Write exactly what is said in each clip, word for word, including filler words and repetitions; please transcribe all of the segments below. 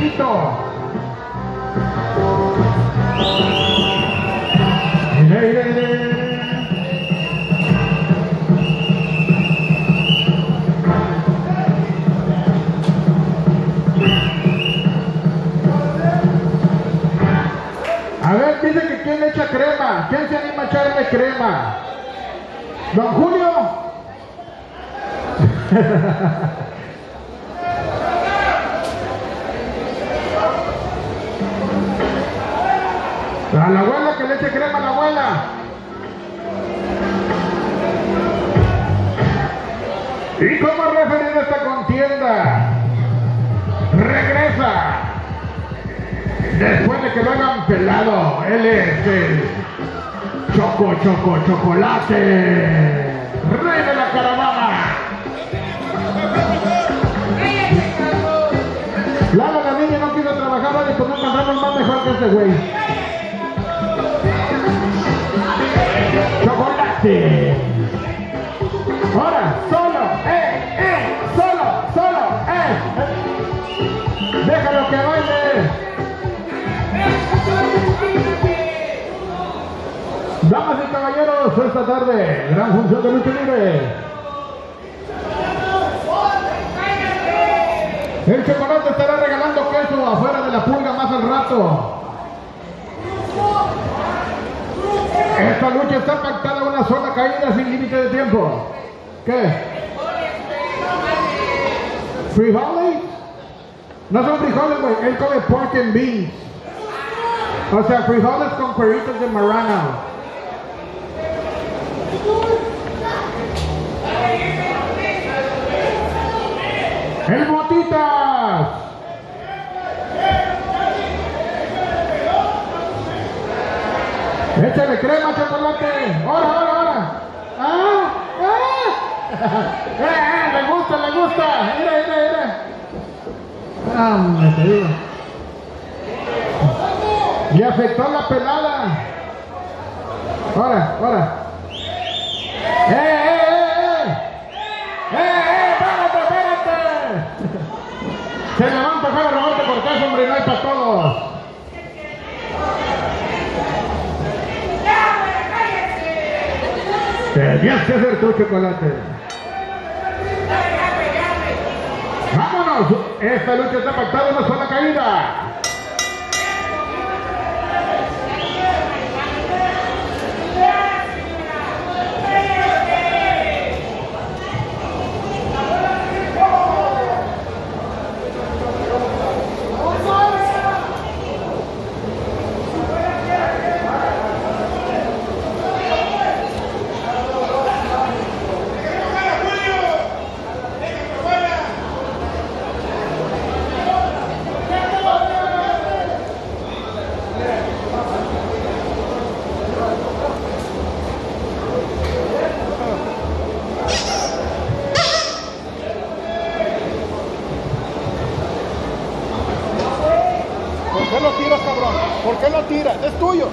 Pepito. Mire, mire, mire. A ver, dice que quién le echa crema. ¿Quién se anima a echarle crema? ¿Don Julio? A la abuela, que le eche crema a la abuela. Y como referido a esta contienda, regresa después de que lo hayan pelado. Él es el Choco Choco Chocolate, rey de la caravana. Lala, la niña no quiso trabajar, vale, pues no encontramos más mejor que este güey. Chocolate. Ahora, solo, eh, eh, solo, solo, eh, eh. Déjalo que baile. Damas y caballeros, esta tarde, gran función de lucha libre. El Chocolate estará regalando queso afuera de la pulga más al rato. Esta lucha está pactada a una sola caída sin límite de tiempo. ¿Qué? ¿Frijoles? No son frijoles, güey. Él come pork and beans. O sea, frijoles con cueritos de marrano. ¡El Botitas! ¡Échale crema, Chocolate! ¡Ahora, ahora, ahora! ¡Ah! ¡Ah! ¡Eh, eh! ¡Le gusta, le gusta! ¡Mira, mira, mira! ¡Ah, me te digo! ¡Le afectó la pelada! ¡Ahora, ahora! ¡Eh, eh, eh! ¡Eh, eh! ¡Espérate, espérate! Se le va a empezar a Roberto Cortés, hombre, no hay para todos. Tenías que hacer tu Chocolate. ¡Vámonos! Esta lucha está pactada en una sola caída. ¿Por qué lo tiras, cabrón? ¿Por qué lo tiras? Es tuyo.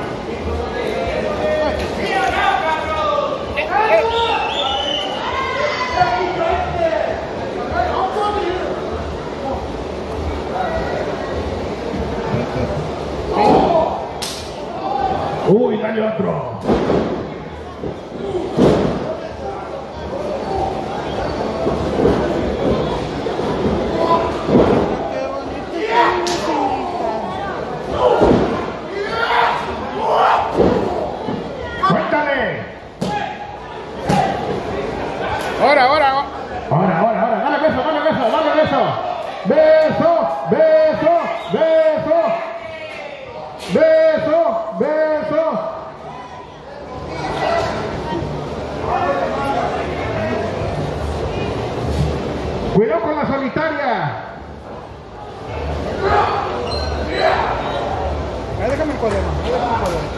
Uy, dale otro. Ahora, ahora, ahora, ahora, ahora, dale beso, dale beso, dale beso. Beso, beso, beso. Beso, beso. Cuidado con la solitaria. Ahí déjame el cuaderno, ahí déjame el cuaderno.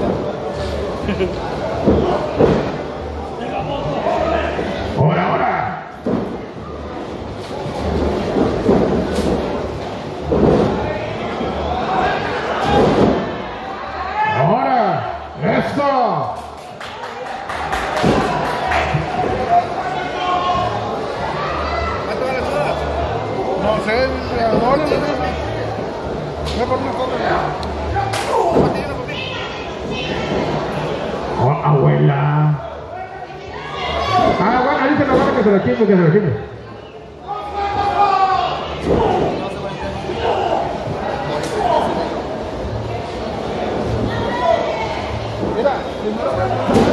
Ahora, ahora. sé, ahora lo mismo. Voy a poner una foto. Oh, abuela. Ah, bueno, dice la abuela que se la quite, que se la quite. Mira, primero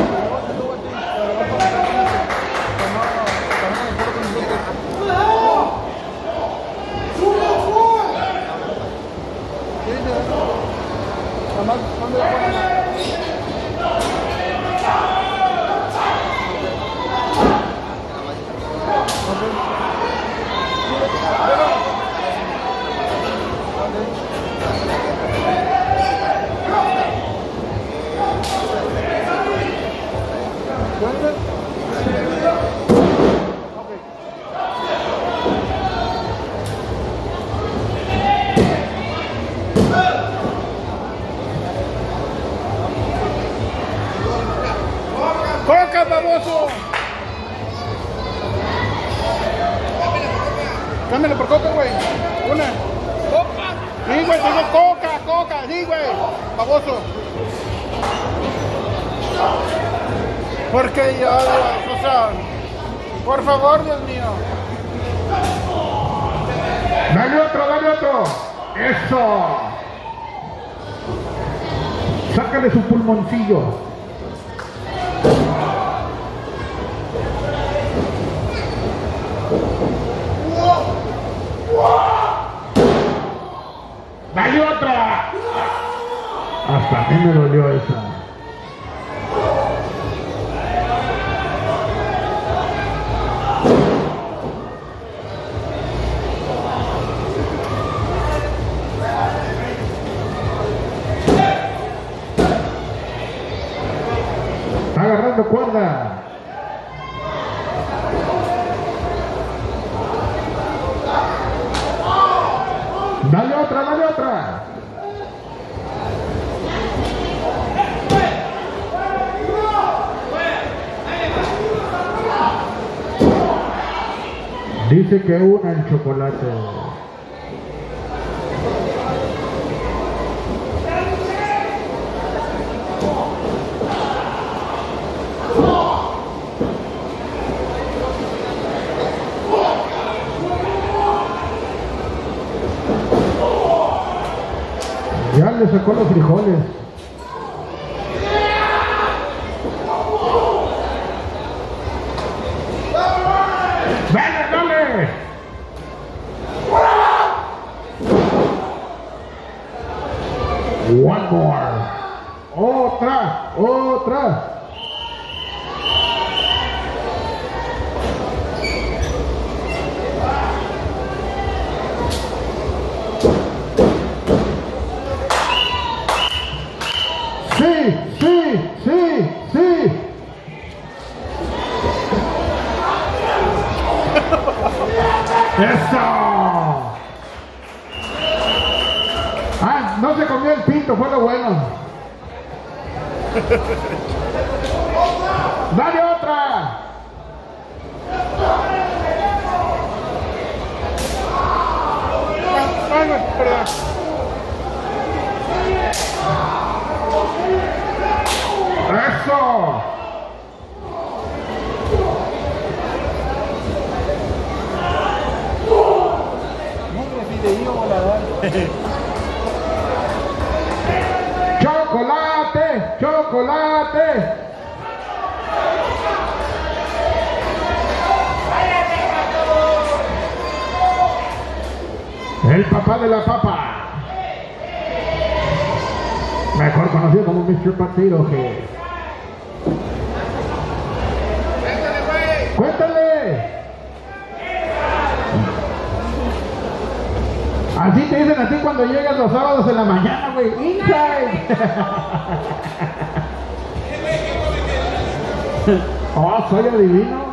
¡Coca, baboso! Cámbiale por coca, güey. Una. ¿Coca? Sí, güey, te digo coca, coca, sí, güey. Baboso. Porque yo, o sea, por favor, Dios mío. Dale otro, dale otro. Eso. Sácale su pulmoncillo. ¡Dale otra! Hasta a mí me dolió esa. Está agarrando cuerda. Dale otra, dale otra. Dice que una en chocolate. Ya le sacó los frijoles. ¡Dale, dale! One more. Otra, otra. Sí, sí, sí, sí. ¡Eso! Ah, no se comió el pinto, fue lo bueno. ¡Dale otra! Ay, güey, perdón. ¡Eso! ¡Chocolate! ¡Chocolate! El papá de la papa. Mejor conocido como mister Potato Head. ¡Cuéntale! Así te dicen a ti cuando llegas los sábados en la mañana, güey. Inside. Oh, soy adivino.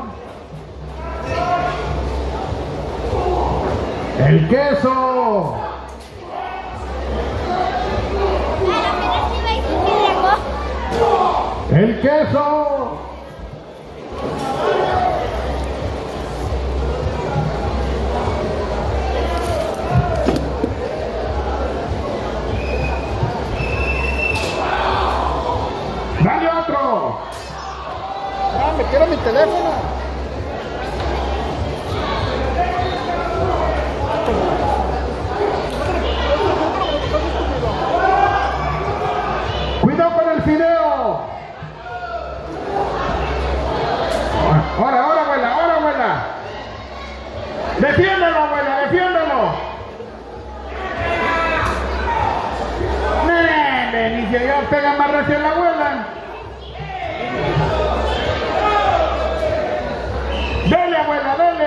El queso. El queso.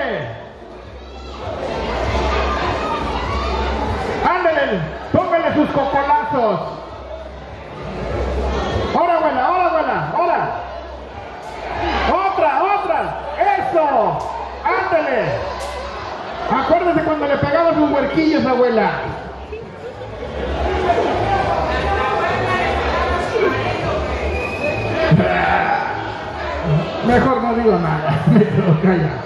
Ándale, póngale sus cocolazos. Ahora, abuela, ahora, abuela, ahora. Otra, otra. Eso. Ándale. Acuérdese cuando le pegaba sus huerquillos, abuela. Mejor no digo nada, me quedo callado.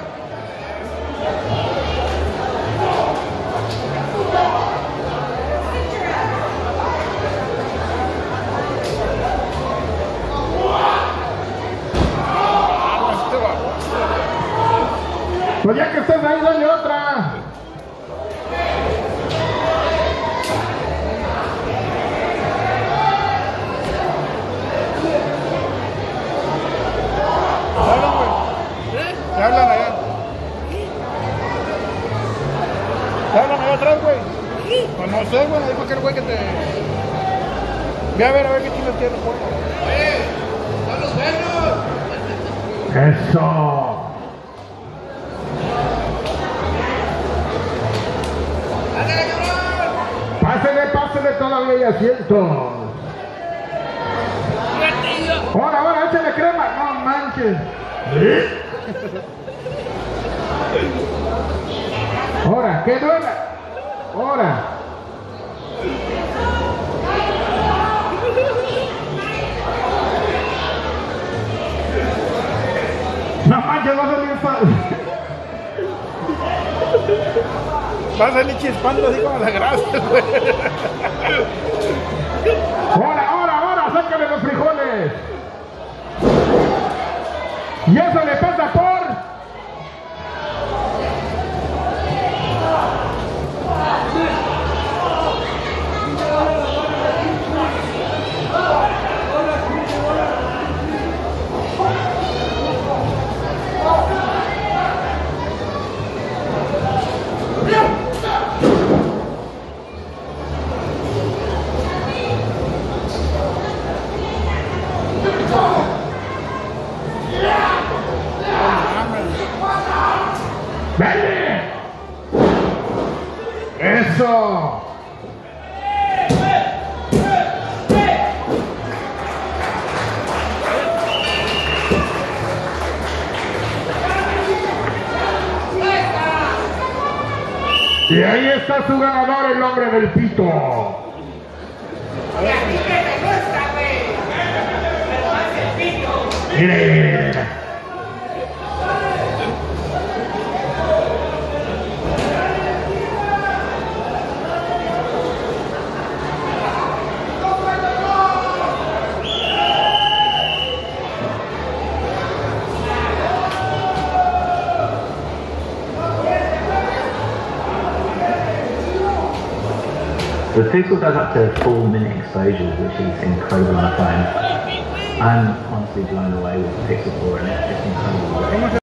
Pues ya que estás ahí, dale otra. Te hablan allá. Te hablan allá atrás, güey. Pues no sé, güey. Dijo aquel güey que te... Ve a ver, a ver qué chiles tiene, por favor. ¡Eh! ¡Son los buenos! Eso. Pásele, pásele, todavía hay asientos. Ahora, ahora, échale crema. No manches. Ahora, que duela. Ahora. No manches, va a salir fácil. Va a salir chispando así como la grasa, güey. Ahora, ahora, ahora, sácale los frijoles. Y eso le pasa por... ¡Vende! ¡Eso! Y ahí está su ganador, el hombre del pito. Y a ti que te gusta, güey. Pero más el pito. Mire, mire, mire. The pixel does up to four minute exposures, which is incredible on a phone. I'm honestly blown away with the Pixel four, and it's just incredible.